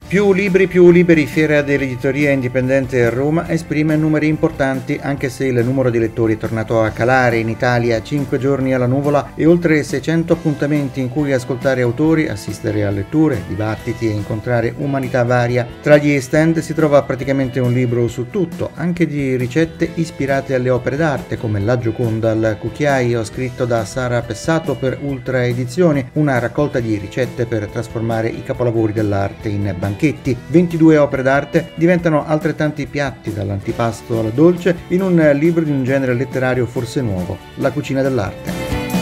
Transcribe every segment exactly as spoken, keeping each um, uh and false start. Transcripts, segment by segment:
Più libri più liberi, Fiera dell'editoria indipendente a Roma esprime numeri importanti anche se il numero di lettori è tornato a calare in Italia, cinque giorni alla nuvola e oltre seicento appuntamenti in cui ascoltare autori, assistere a letture, dibattiti e incontrare umanità varia. Tra gli stand si trova praticamente un libro su tutto, anche di ricette ispirate alle opere d'arte come La Gioconda al cucchiaio, scritto da Sara Pessato per Ultra Edizioni, una raccolta di ricette per trasformare i capolavori dell'arte in banchetti. ventidue opere d'arte diventano altrettanti piatti, dall'antipasto al dolce, in un libro di un genere letterario forse nuovo, la cucina dell'arte.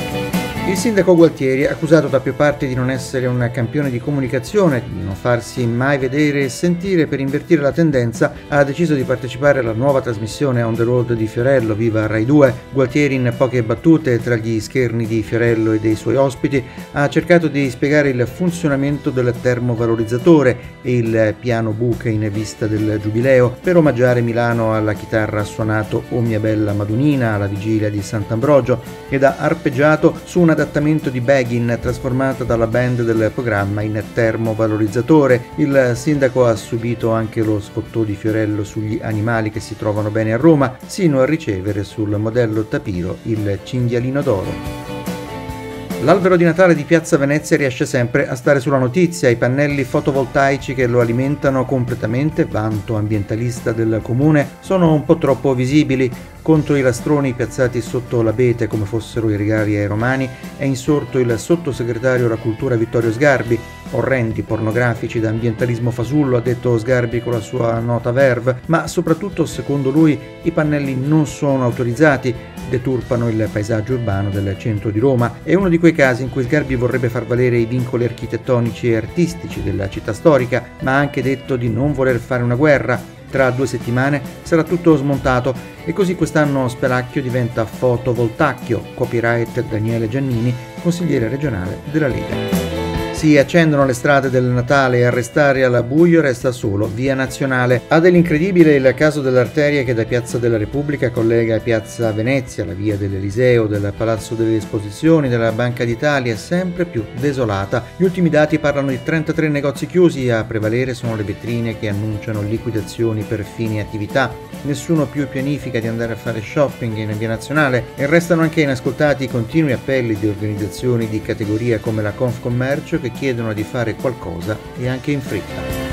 Il sindaco Gualtieri, accusato da più parti di non essere un campione di comunicazione, di non farsi mai vedere e sentire per invertire la tendenza, ha deciso di partecipare alla nuova trasmissione On the Road di Fiorello, Viva Rai due. Gualtieri, in poche battute tra gli scherni di Fiorello e dei suoi ospiti, ha cercato di spiegare il funzionamento del termovalorizzatore e il piano buche in vista del Giubileo. Per omaggiare Milano alla chitarra ha suonato O mia bella Madonnina alla vigilia di Sant'Ambrogio ed ha arpeggiato su una adattamento di Begin trasformata dalla band del programma in termovalorizzatore. Il sindaco ha subito anche lo sfottò di Fiorello sugli animali che si trovano bene a Roma, sino a ricevere sul modello Tapiro il cinghialino d'oro. L'albero di Natale di Piazza Venezia riesce sempre a stare sulla notizia. I pannelli fotovoltaici che lo alimentano completamente, vanto ambientalista del comune, sono un po' troppo visibili. Contro i lastroni piazzati sotto l'abete come fossero i regali ai romani è insorto il sottosegretario alla cultura Vittorio Sgarbi. Orrendi, pornografici da ambientalismo fasullo, ha detto Sgarbi con la sua nota verve, ma soprattutto secondo lui i pannelli non sono autorizzati, deturpano il paesaggio urbano del centro di Roma. È uno di quei casi in cui Sgarbi vorrebbe far valere i vincoli architettonici e artistici della città storica, ma ha anche detto di non voler fare una guerra. Tra due settimane sarà tutto smontato e così quest'anno Spelacchio diventa fotovoltacchio, copyright Daniele Giannini, consigliere regionale della Lega. Si accendono le strade del Natale e a restare al buio resta solo Via Nazionale. Ha dell'incredibile il caso dell'arteria che da Piazza della Repubblica collega Piazza Venezia, la via dell'Eliseo, del Palazzo delle Esposizioni, della Banca d'Italia, sempre più desolata. Gli ultimi dati parlano di trentatré negozi chiusi, a prevalere sono le vetrine che annunciano liquidazioni per fini attività. Nessuno più pianifica di andare a fare shopping in Via Nazionale e restano anche inascoltati i continui appelli di organizzazioni di categoria come la Confcommercio che chiedono di fare qualcosa e anche in fretta.